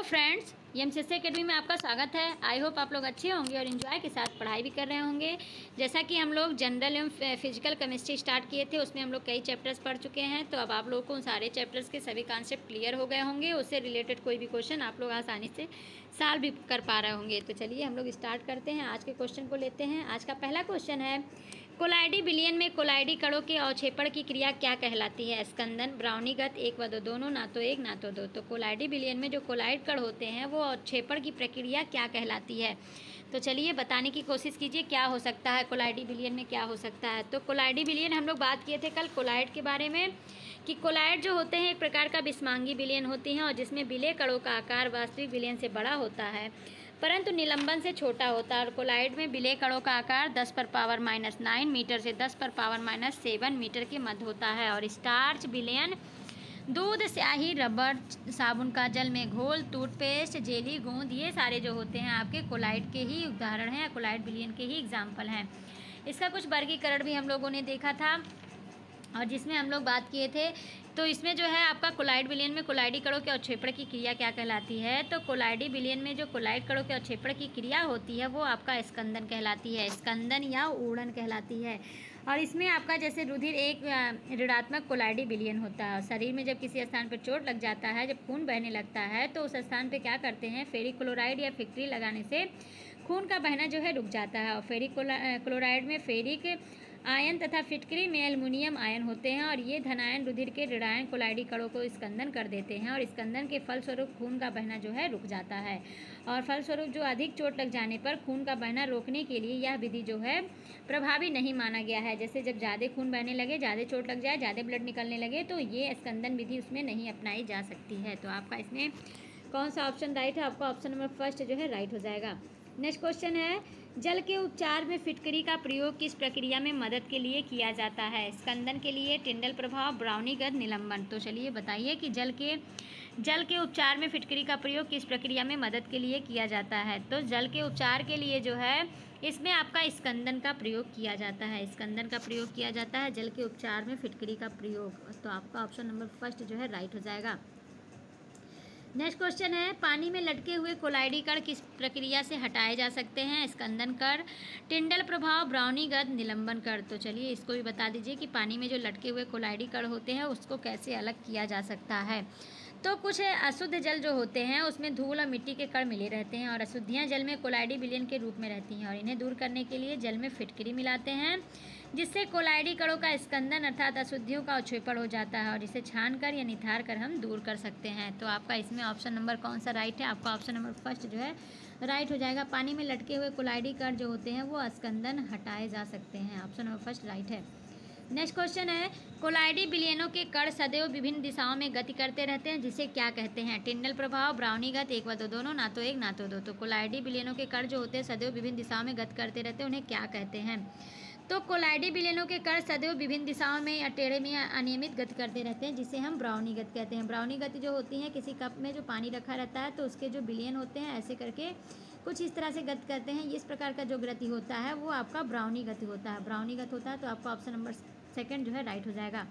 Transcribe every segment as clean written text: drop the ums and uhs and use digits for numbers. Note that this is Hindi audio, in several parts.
फ्रेंड्स, एमसीएससी एकेडमी में आपका स्वागत है। आई होप आप लोग अच्छे होंगे और एंजॉय के साथ पढ़ाई भी कर रहे होंगे। जैसा कि हम लोग जनरल एवं फिजिकल केमिस्ट्री स्टार्ट किए थे, उसमें हम लोग कई चैप्टर्स पढ़ चुके हैं। तो अब आप लोगों को उन सारे चैप्टर्स के सभी कॉन्सेप्ट क्लियर हो गए होंगे। उससे रिलेटेड कोई भी क्वेश्चन आप लोग आसानी से सॉल्व भी कर पा रहे होंगे। तो चलिए हम लोग स्टार्ट करते हैं। आज के क्वेश्चन को लेते हैं। आज का पहला क्वेश्चन है, कोलाइडी विलयन में कोलाइडी कणों के अवक्षेपण की क्रिया क्या कहलाती है? स्कंदन, ब्राउनीगत, एक व दो, दोनों, ना तो एक ना तो दो। तो कोलाइडी विलयन में जो कोलाइड कण होते हैं वो अवक्षेपण की प्रक्रिया क्या कहलाती है? तो चलिए बताने की कोशिश कीजिए क्या हो सकता है, कोलाइडी विलयन में क्या हो सकता है। तो कोलाइडी विलयन हम लोग बात किए थे कल कोलाइड के बारे में कि कोलाइड जो होते हैं एक प्रकार का विषमांगी विलयन होती हैं और जिसमें विलय कणों का आकार वास्तविक विलयन से बड़ा होता है परंतु निलंबन से छोटा होता है। और कोलाइड में विलय कणों का आकार 10⁻⁹ मीटर से 10⁻⁷ मीटर के मध्य होता है। और स्टार्च विलयन दूध, स्याही, रबर, साबुन का जल में घोल, टूथपेस्ट, जेली, गोंद, ये सारे जो होते हैं आपके कोलाइड के ही उदाहरण हैं, कोलाइड विलयन के ही एग्जाम्पल हैं। इसका कुछ वर्गीकरण भी हम लोगों ने देखा था और जिसमें हम लोग बात किए थे। तो इसमें जो है आपका कोलाइड विलयन में कोलाइडी कणों के अवक्षेपण की क्रिया क्या कहलाती है? तो कोलाइडी विलयन में जो कोलाइड कणों के अवक्षेपण की क्रिया होती है वो आपका स्कंदन कहलाती है, स्कंदन या ऊर्णन कहलाती है। और इसमें आपका जैसे रुधिर एक ऋणात्मक कोलाइडी विलयन होता है। और शरीर में जब किसी स्थान पर चोट लग जाता है, जब खून बहने लगता है तो उस स्थान पर क्या करते हैं, फेरिक क्लोराइड या फिक्ट्री लगाने से खून का बहना जो है रुक जाता है। और फेरिक क्लोराइड में फेरिक आयन तथा फिटकरी में एल्युमिनियम आयन होते हैं और ये धनायन रुधिर के ऋणायन कोलाइडी कणों को स्कंदन कर देते हैं और स्कंदन के फलस्वरूप खून का बहना जो है रुक जाता है। और फलस्वरूप जो अधिक चोट लग जाने पर खून का बहना रोकने के लिए यह विधि जो है प्रभावी नहीं माना गया है। जैसे जब ज़्यादा खून बहने लगे, ज़्यादा चोट लग जाए, ज़्यादा ब्लड निकलने लगे तो ये स्कंदन विधि उसमें नहीं अपनाई जा सकती है। तो आपका इसमें कौन सा ऑप्शन राइट है? आपका ऑप्शन नंबर फर्स्ट जो है राइट हो जाएगा। नेक्स्ट क्वेश्चन है, जल के उपचार में फिटकरी का प्रयोग किस प्रक्रिया में मदद के लिए किया जाता है? स्कंदन के लिए, टिंडल प्रभाव, ब्राउनीगत, निलंबन। तो चलिए बताइए कि जल के उपचार में फिटकरी का प्रयोग किस प्रक्रिया में मदद के लिए किया जाता है? तो जल के उपचार के लिए जो है इसमें आपका स्कंदन का प्रयोग किया जाता है, स्कंदन का प्रयोग किया जाता है जल के उपचार में फिटकरी का प्रयोग। तो आपका ऑप्शन नंबर फर्स्ट जो है राइट हो जाएगा। नेक्स्ट क्वेश्चन है, पानी में लटके हुए कोलाइडी कण किस प्रक्रिया से हटाए जा सकते हैं? स्कंदन कर, टिंडल प्रभाव, ब्राउनीगत, निलंबन कर। तो चलिए इसको भी बता दीजिए कि पानी में जो लटके हुए कोलाइडी कण होते हैं उसको कैसे अलग किया जा सकता है। तो कुछ अशुद्ध जल जो होते हैं उसमें धूल और मिट्टी के कण मिले रहते हैं और अशुद्धियाँ जल में कोलाइडी विलयन के रूप में रहती हैं और इन्हें दूर करने के लिए जल में फिटकरी मिलाते हैं जिससे कोलाइडी कणों का स्कंदन अर्थात अशुद्धियों का अवक्षेपण हो जाता है और इसे छान कर या निथार कर हम दूर कर सकते हैं। तो आपका इसमें ऑप्शन नंबर कौन सा राइट है? आपका ऑप्शन नंबर फर्स्ट जो है राइट हो जाएगा। पानी में लटके हुए कोलाइडी कण जो होते हैं वो स्कंदन हटाए जा सकते हैं। ऑप्शन नंबर फर्स्ट राइट है। नेक्स्ट क्वेश्चन है, कोलाइडी विलयनों के कण सदैव विभिन्न दिशाओं में गति करते रहते हैं जिसे क्या कहते हैं? टिंडल प्रभाव, ब्राउनीगत, एक व दो, दोनों, ना तो एक ना तो दो। तो कोलाइडी विलयनों के कण जो होते हैं सदैव विभिन्न दिशाओं में गति करते रहते हैं, उन्हें क्या कहते हैं? तो कोलाइडी विलयनों के कण सदैव विभिन्न दिशाओं में या टेढ़े में अनियमित गति करते रहते हैं जिसे हम ब्राउनीगत कहते हैं। ब्राउनी गति जो होती है, किसी कप में जो पानी रखा रहता है तो उसके जो विलयन होते हैं ऐसे करके कुछ इस तरह से गति करते हैं। इस प्रकार का जो गति होता है वो आपका ब्राउनी गति होता है, ब्राउनीगत होता है। तो आपका ऑप्शन नंबर सेकंड जो है राइट हो जाएगा।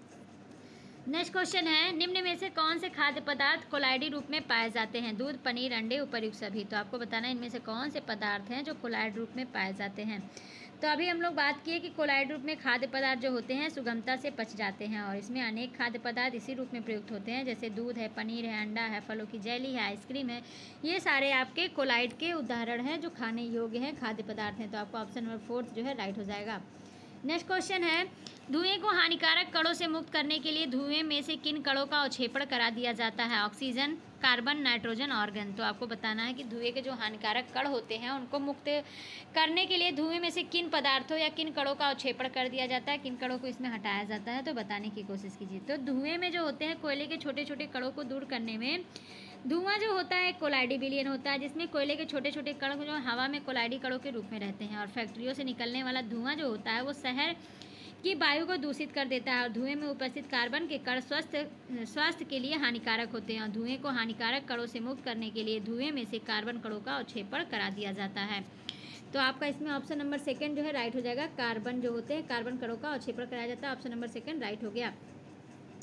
नेक्स्ट क्वेश्चन है, निम्न में से कौन से खाद्य पदार्थ कोलाइडी रूप में पाए जाते हैं? दूध, पनीर, अंडे, उपर्युक्त सभी। तो आपको बताना है इनमें से कौन से पदार्थ हैं जो कोलाइड रूप में पाए जाते हैं। तो अभी हम लोग बात किए कि कोलाइड रूप में खाद्य पदार्थ जो होते हैं सुगमता से पच जाते हैं और इसमें अनेक खाद्य पदार्थ इसी रूप में प्रयुक्त होते हैं जैसे दूध है, पनीर है, अंडा है, फलों की जेली है, आइसक्रीम है। ये सारे आपके कोलाइड के उदाहरण हैं जो खाने योग्य हैं, खाद्य पदार्थ हैं। तो आपका ऑप्शन नंबर फोर्थ जो है राइट हो जाएगा। नेक्स्ट क्वेश्चन है, धुएं को हानिकारक कणों से मुक्त करने के लिए धुएं में से किन कणों का अवक्षेपण करा दिया जाता है? Oxygen, carbon, nitrogen, argon. तो आपको बताना है कि धुएं के जो हानिकारक कण होते हैं उनको मुक्त करने के लिए धुएं में से किन पदार्थों या किन कणों का अवक्षेपण कर दिया जाता है, किन कणों को इसमें हटाया जाता है। तो बताने की कोशिश कीजिए। तो धुएं में जो होते हैं कोयले के छोटे छोटे कणों को दूर करने में, धुआं जो होता है कोलाइडी विलयन होता है जिसमें कोयले के छोटे छोटे कण जो हवा में कोलाइडी कणों के रूप में रहते हैं। और फैक्ट्रियों से निकलने वाला धुआं जो होता है वो शहर की वायु को दूषित कर देता है और धुएं में उपस्थित कार्बन के कण स्वास्थ्य के लिए हानिकारक होते हैं और धुएं को हानिकारक कणों से मुक्त करने के लिए धुएं में से कार्बन कणों का अवक्षेपण करा दिया जाता है। तो आपका इसमें ऑप्शन नंबर सेकंड जो है राइट हो जाएगा। कार्बन जो होते हैं कार्बन कणों का अवक्षेपण कराया जाता है। ऑप्शन नंबर सेकंड राइट हो गया।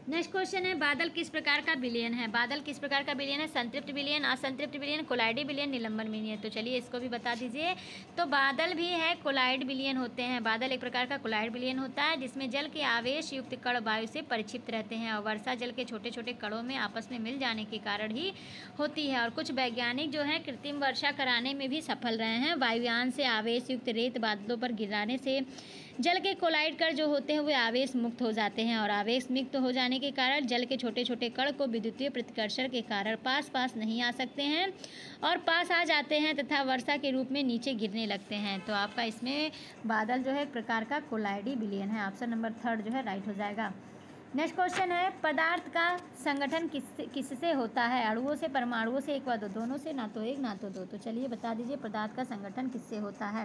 नेक्स्ट क्वेश्चन है, बादल किस प्रकार का विलयन है? बादल किस प्रकार का विलयन है? संतृप्त विलयन, असंतृप्त विलयन, कोलाइडी विलयन, निलंबन विलयन। तो चलिए इसको भी बता दीजिए। तो बादल भी है कोलाइड विलयन होते हैं। बादल एक प्रकार का कोलाइड विलयन होता है जिसमें जल के आवेश युक्त कण वायु से परिक्षिप्त रहते हैं और वर्षा जल के छोटे छोटे कणों में आपस में मिल जाने के कारण ही होती है। और कुछ वैज्ञानिक जो है कृत्रिम वर्षा कराने में भी सफल रहे हैं। वायुयान से आवेश युक्त रेत बादलों पर गिराने से जल के कोलाइड कण जो होते हैं वे आवेश मुक्त हो जाते हैं और आवेश मुक्त हो जाने के कारण जल के छोटे छोटे कण को विद्युतीय प्रतिकर्षण के कारण पास नहीं आ सकते हैं और पास आ जाते हैं तथा वर्षा के रूप में नीचे गिरने लगते हैं। तो आपका इसमें बादल जो है एक प्रकार का कोलाइडी विलयन है। ऑप्शन नंबर 3 जो है राइट हो जाएगा। नेक्स्ट क्वेश्चन है, पदार्थ का संगठन किससे होता है? अणुओं से, परमाणुओं से, एक व दो, दोनों से, ना तो एक ना तो दो। तो चलिए बता दीजिए पदार्थ का संगठन किससे होता है?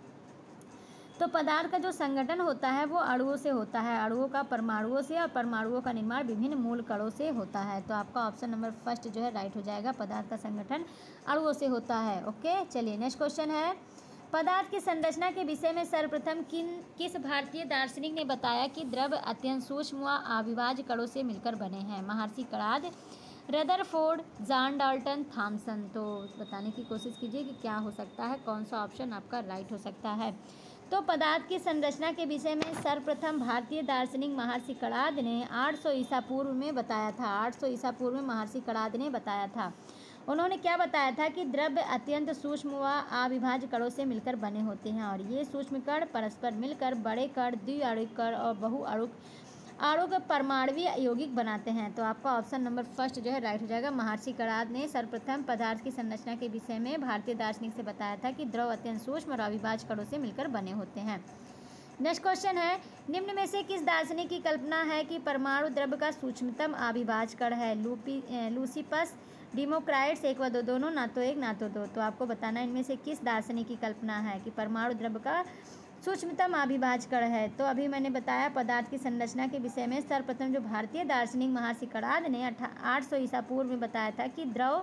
तो पदार्थ का जो संगठन होता है वो अणुओं से होता है। अणुओं का परमाणुओं से और परमाणुओं का निर्माण विभिन्न मूल कणों से होता है। तो आपका ऑप्शन नंबर 1 जो है राइट हो जाएगा। पदार्थ का संगठन अणुओं से होता है। ओके, चलिए नेक्स्ट क्वेश्चन है, पदार्थ की संरचना के विषय में सर्वप्रथम किस भारतीय दार्शनिक ने बताया कि द्रव अत्यंत सूक्ष्म व अविभाज्य कणों से मिलकर बने हैं? Maharshi Kanad, Rutherford, John Dalton, Thomson. तो बताने की कोशिश कीजिए कि क्या हो सकता है, कौन सा ऑप्शन आपका राइट हो सकता है। तो पदार्थ की संरचना के विषय में सर्वप्रथम भारतीय दार्शनिक महर्षि कणाद ने 800 ईसा पूर्व में बताया था। 800 ईसा पूर्व में महर्षि कणाद ने बताया था। उन्होंने क्या बताया था कि द्रव्य अत्यंत सूक्ष्म व अविभाज्य कणों से मिलकर बने होते हैं और ये सूक्ष्म कण परस्पर मिलकर बड़े कण, द्विआण्विक कण और बहुआण्विक परमाणुवीय यौगिक बनाते हैं। तो आपका ऑप्शन नंबर 1 जो है राइट हो जाएगा। महर्षि कणाद ने सर्वप्रथम पदार्थ की संरचना के विषय में भारतीय दार्शनिक से बताया था कि द्रव अत्यंत सूक्ष्म और अविभाज्य कणों से मिलकर बने होते हैं। नेक्स्ट क्वेश्चन है, निम्न में से किस दार्शनिक की कल्पना है कि परमाणु द्रव्य का सूक्ष्मतम अविभाज्य कण है? लूसिपस, डेमोक्राइट्स, एक व दो, दोनों, ना तो एक ना तो दो। तो आपको बताना इनमें से किस दार्शनिक की कल्पना है कि परमाणु द्रव्य का सूक्ष्मतम अविभाज्य कण है। तो अभी मैंने बताया पदार्थ की संरचना के विषय में सर्वप्रथम जो भारतीय दार्शनिक महर्षि कणाद ने 800 ईसा पूर्व में बताया था कि द्रव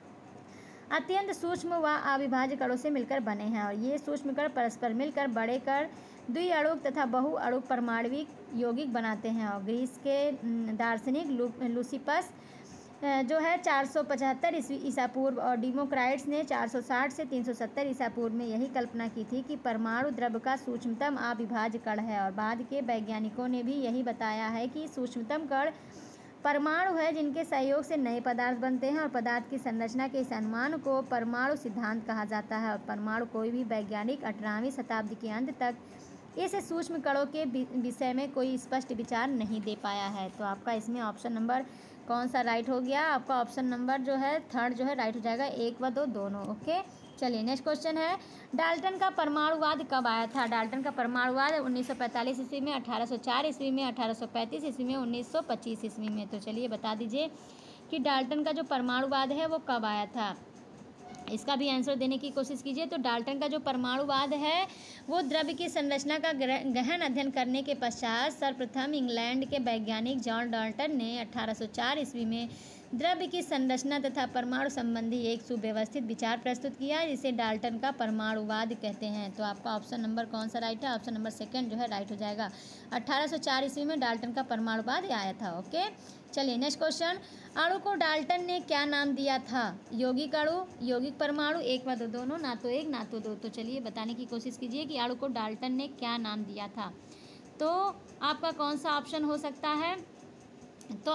अत्यंत सूक्ष्म व अविभाज्य कणों से मिलकर बने हैं और ये सूक्ष्म कण परस्पर मिलकर बड़े कण, द्विआण्विक तथा बहुआण्विक परमाणुविक यौगिक बनाते हैं। और ग्रीस के दार्शनिक लूसिपस जो है 475 ईसा पूर्व और डेमोक्राइट्स ने 460 से 370 ईसा पूर्व में यही कल्पना की थी कि परमाणु द्रव्य का सूक्ष्मतम अविभाज्य कण है। और बाद के वैज्ञानिकों ने भी यही बताया है कि सूक्ष्मतम कण परमाणु है जिनके सहयोग से नए पदार्थ बनते हैं और पदार्थ की संरचना के इस अनुमान को परमाणु सिद्धांत कहा जाता है। और परमाणु कोई भी वैज्ञानिक 18वीं शताब्दी के अंत तक इस सूक्ष्म कणों के विषय में कोई स्पष्ट विचार नहीं दे पाया है। तो आपका इसमें ऑप्शन नंबर कौन सा राइट हो गया? आपका ऑप्शन नंबर जो है 3 जो है राइट हो जाएगा, 1 व 2 दोनों। ओके, चलिए नेक्स्ट क्वेश्चन है, डाल्टन का परमाणुवाद कब आया था? डाल्टन का परमाणुवाद 1945 ईस्वी में, 1804 ईस्वी में, 1835 ईस्वी में, 1925 ईस्वी में। तो चलिए बता दीजिए कि डाल्टन का जो परमाणुवाद है वो कब आया था। इसका भी आंसर देने की कोशिश कीजिए। तो डाल्टन का जो परमाणुवाद है वो द्रव्य की संरचना का गहन अध्ययन करने के पश्चात सर्वप्रथम इंग्लैंड के वैज्ञानिक जॉन डाल्टन ने 1804 ईस्वी में द्रव्य की संरचना तथा परमाणु संबंधी एक सुव्यवस्थित विचार प्रस्तुत किया जिसे डाल्टन का परमाणुवाद कहते हैं। तो आपका ऑप्शन नंबर कौन सा राइट है? ऑप्शन नंबर 2 जो है राइट हो जाएगा। 1804 ईस्वी में डाल्टन का परमाणुवाद आया था। ओके, चलिए नेक्स्ट क्वेश्चन, अणु को डाल्टन ने क्या नाम दिया था? यौगिक अणु, यौगिक परमाणु, एक व दो, दोनों, ना तो एक ना तो दो। तो चलिए बताने की कोशिश कीजिए कि अणु को डाल्टन ने क्या नाम दिया था। तो आपका कौन सा ऑप्शन हो सकता है? तो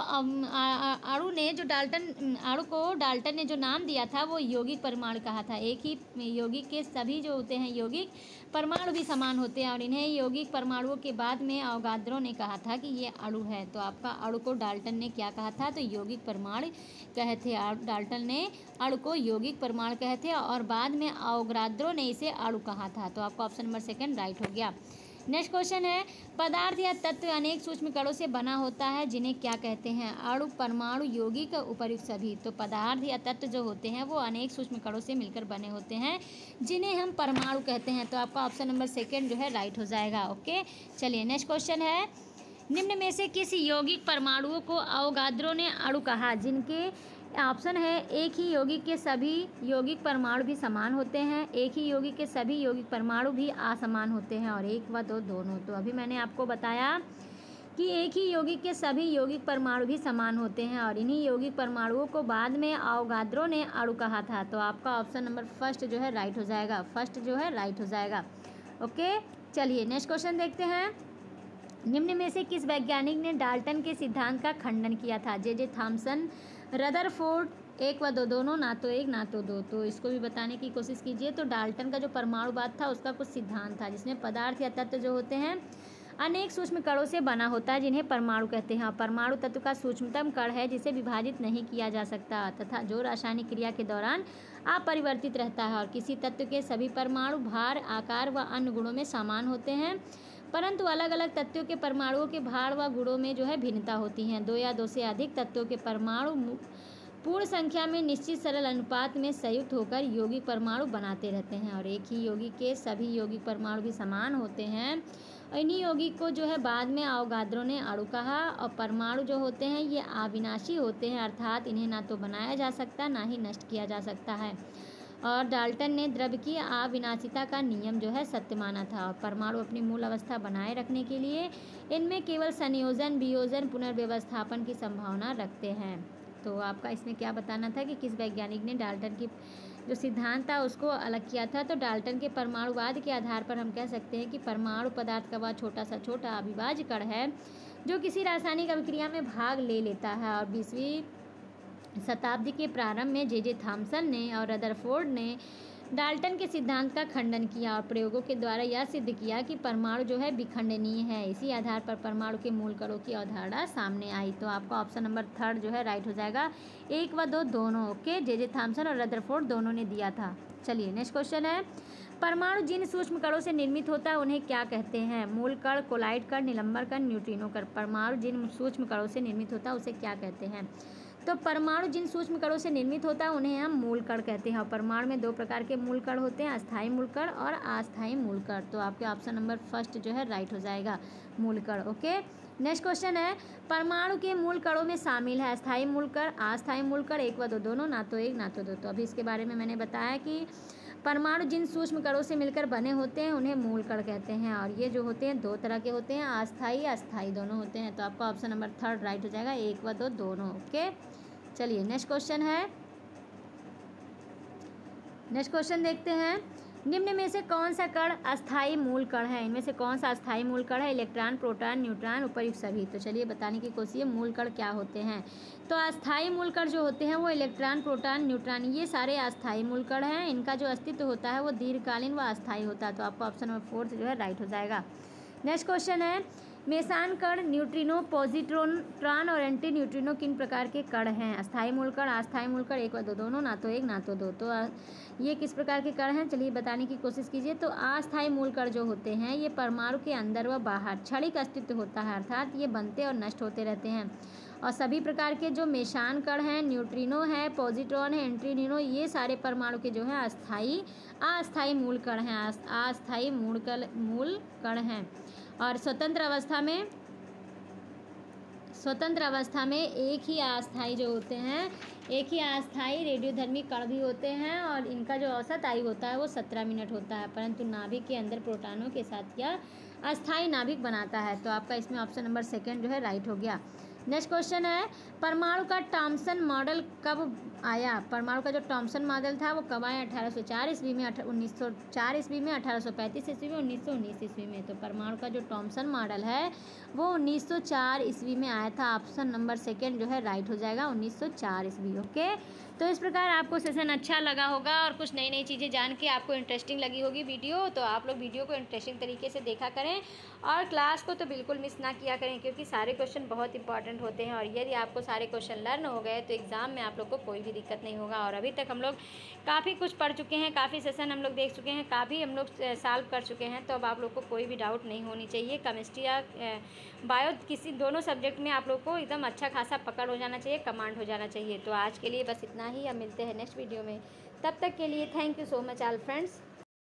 अणु को डाल्टन ने जो नाम दिया था वो यौगिक परमाणु कहा था। एक ही यौगिक के सभी जो होते हैं यौगिक परमाणु भी समान होते हैं और इन्हें यौगिक परमाणुओं के बाद में अवोगाद्रो ने कहा था कि ये अणु है। तो आपका अणु को डाल्टन ने क्या कहा था? तो यौगिक परमाणु कहे थे। डाल्टन ने अणु को यौगिक परमाणु कहे थे और बाद में अवोगाद्रो ने इसे अणु कहा था। तो आपका ऑप्शन नंबर 2 राइट हो गया। नेक्स्ट क्वेश्चन है, पदार्थ या तत्व अनेक सूक्ष्म कणों से बना होता है जिन्हें क्या कहते हैं? अणु, परमाणु, यौगिक, उपर्युक्त सभी। तो पदार्थ या तत्व जो होते हैं वो अनेक सूक्ष्म कणों से मिलकर बने होते हैं जिन्हें हम परमाणु कहते हैं। तो आपका ऑप्शन नंबर 2 जो है राइट हो जाएगा। ओके, चलिए नेक्स्ट क्वेश्चन है, निम्न में से किस यौगिक परमाणुओं को अवोगाद्रो ने अणु कहा? जिनके ऑप्शन है, एक ही यौगिक के सभी यौगिक परमाणु भी समान होते हैं, एक ही यौगिक के सभी यौगिक परमाणु भी असमान होते हैं और 1 व 2 दोनों। तो अभी मैंने आपको बताया कि एक ही यौगिक के सभी यौगिक परमाणु भी समान होते हैं और इन्हीं यौगिक परमाणुओं को बाद में अवोगाद्रो ने अणु कहा था। तो आपका ऑप्शन नंबर फर्स्ट जो है राइट हो जाएगा, फर्स्ट जो है राइट हो जाएगा। ओके, चलिए नेक्स्ट क्वेश्चन देखते हैं। निम्न में से किस वैज्ञानिक ने डाल्टन के सिद्धांत का खंडन किया था? जे थॉमसन, रदरफोर्ड, एक व दो दोनों, ना तो एक ना तो दो। तो इसको भी बताने की कोशिश कीजिए। तो डाल्टन का जो परमाणुवाद था उसका कुछ सिद्धांत था जिसमें पदार्थ या तत्व जो होते हैं अनेक सूक्ष्म कणों से बना होता है जिन्हें परमाणु कहते हैं। परमाणु तत्व का सूक्ष्मतम कण है जिसे विभाजित नहीं किया जा सकता तथा जो रासायनिक क्रिया के दौरान अपरिवर्तित रहता है और किसी तत्व के सभी परमाणु भार, आकार व अन्य गुणों में समान होते हैं, परंतु अलग अलग तत्वों के परमाणुओं के भार व गुणों में जो है भिन्नता होती है। दो या दो से अधिक तत्वों के परमाणु पूर्ण संख्या में निश्चित सरल अनुपात में संयुक्त होकर यौगिक परमाणु बनाते रहते हैं और एक ही यौगिक के सभी यौगिक परमाणु भी समान होते हैं। इन्हीं यौगिक को जो है बाद में अवोगाद्रो ने अणु कहा। और परमाणु जो होते हैं ये अविनाशी होते हैं, अर्थात इन्हें ना तो बनाया जा सकता ना ही नष्ट किया जा सकता है। और डाल्टन ने द्रव्य की अविनाशिता का नियम जो है सत्य माना था और परमाणु अपनी मूल अवस्था बनाए रखने के लिए इनमें केवल संयोजन, वियोजन, पुनर्व्यवस्थापन की संभावना रखते हैं। तो आपका इसमें क्या बताना था कि किस वैज्ञानिक ने डाल्टन की जो सिद्धांत था उसको अलग किया था? तो डाल्टन के परमाणुवाद के आधार पर हम कह सकते हैं कि परमाणु पदार्थ का वह छोटा सा छोटा अविभाज्य कण है जो किसी रासायनिक अभिक्रिया में भाग ले लेता है। और 20वीं शताब्दी के प्रारंभ में जे थॉमसन ने और रदरफोर्ड ने डाल्टन के सिद्धांत का खंडन किया और प्रयोगों के द्वारा यह सिद्ध किया कि परमाणु जो है विखंडनीय है। इसी आधार पर परमाणु के मूल कणों की अवधारणा सामने आई। तो आपका ऑप्शन नंबर थर्ड जो है राइट हो जाएगा, एक व दो दोनों। ओके, जे थॉमसन और रदरफोर्ड दोनों ने दिया था। चलिए नेक्स्ट क्वेश्चन है, परमाणु जिन सूक्ष्म कणों से निर्मित होता है उन्हें क्या कहते हैं? मूल कण, कोलाइड कण, निलंबर कण, न्यूट्रिनो कण। परमाणु जिन सूक्ष्म कणों से निर्मित होता है उसे क्या कहते हैं? तो परमाणु जिन सूक्ष्म कणों से निर्मित होता है उन्हें हम मूल कण कहते हैं। और परमाणु में दो प्रकार के मूल कण होते हैं, अस्थायी मूल कण और अस्थायी मूल कण। तो आपके ऑप्शन नंबर फर्स्ट जो है राइट हो जाएगा, मूल कण। ओके, नेक्स्ट क्वेश्चन है, परमाणु के मूल कणों में शामिल है अस्थायी मूल कण, अस्थायी मूल कण, एक व दो दोनों, ना तो एक ना तो दो। तो अभी इसके बारे में मैंने बताया कि परमाणु जिन सूक्ष्म कणों से मिलकर बने होते हैं उन्हें मूल कण कहते हैं और ये जो होते हैं दो तरह के होते हैं, अस्थायी अस्थायी दोनों होते हैं। तो आपका ऑप्शन नंबर थर्ड राइट हो जाएगा, एक व दो दोनों। ओके, चलिए नेक्स्ट क्वेश्चन है, नेक्स्ट क्वेश्चन देखते हैं। निम्न में से कौन सा कण अस्थायी मूल कण है? इनमें से कौन सा अस्थायी मूल कण है? इलेक्ट्रॉन, प्रोटॉन, न्यूट्रॉन, उपर्युक्त सभी। तो चलिए बताने की कोशिश, मूल कण क्या होते हैं? तो अस्थायी मूल कण जो होते हैं वो इलेक्ट्रॉन, प्रोटॉन, न्यूट्रॉन, ये सारे अस्थायी मूल कण हैं। इनका जो अस्तित्व होता है वो दीर्घकालीन व अस्थायी होता है। तो आपका ऑप्शन नंबर फोर्थ जो है राइट हो जाएगा। नेक्स्ट क्वेश्चन है, मेसान कण, न्यूट्रिनो, पॉजिट्रॉन और एंटी न्यूट्रिनो किन प्रकार के कण हैं? अस्थायी मूल कण, अस्थायी मूल कण, एक व दो दोनों, ना तो एक ना तो दो। तो ये किस प्रकार के कण हैं? चलिए बताने की कोशिश कीजिए। तो अस्थायी मूल कण जो होते हैं ये परमाणु के अंदर व बाहर क्षणिक अस्तित्व होता है, अर्थात ये बनते और नष्ट होते रहते हैं। और सभी प्रकार के जो मेसान कण हैं, न्यूट्रिनो है, पॉजिट्रॉन है, एंटी न्यूट्रिनो, ये सारे परमाणु के जो है अस्थायी मूल कण हैं, अस्थायी मूल कण हैं। और स्वतंत्र अवस्था में एक ही अस्थायी जो होते हैं, एक ही अस्थायी रेडियोधर्मी कण भी होते हैं और इनका जो औसत आयु होता है वो 17 मिनट होता है, परंतु नाभिक के अंदर प्रोटॉनों के साथ यह अस्थायी नाभिक बनाता है। तो आपका इसमें ऑप्शन नंबर सेकंड जो है राइट हो गया। नेक्स्ट क्वेश्चन है, परमाणु का थॉमसन मॉडल कब आया? परमाणु का जो थॉमसन मॉडल था वो कब आया? 1804 ईस्वी में, 1904 ईस्वी में, 1835 ईस्वी में, 1919 ईस्वी में। तो परमाणु का जो थॉमसन मॉडल है वो 1904 ईस्वी में आया था। ऑप्शन नंबर सेकंड जो है राइट हो जाएगा, 1904 ईस्वी। ओके, तो इस प्रकार आपको सेशन अच्छा लगा होगा और कुछ नई नई चीज़ें जान के आपको इंटरेस्टिंग लगी होगी वीडियो। तो आप लोग वीडियो को इंटरेस्टिंग तरीके से देखा करें और क्लास को तो बिल्कुल मिस ना किया करें, क्योंकि सारे क्वेश्चन बहुत इंपॉर्टेंट होते हैं और यदि आपको सारे क्वेश्चन लर्न हो गए तो एग्ज़ाम में आप लोग को कोई भी दिक्कत नहीं होगा। और अभी तक हम लोग काफ़ी कुछ पढ़ चुके हैं, काफ़ी सेशन हम लोग देख चुके हैं, काफ़ी हम लोग सॉल्व कर चुके हैं। तो अब आप लोग को कोई भी डाउट नहीं होनी चाहिए। केमिस्ट्री या बायो किसी दोनों सब्जेक्ट में आप लोग को एकदम अच्छा खासा पकड़ हो जाना चाहिए, कमांड हो जाना चाहिए। तो आज के लिए बस इतना ही, अब मिलते हैं नेक्स्ट वीडियो में। तब तक के लिए thank you so much all friends.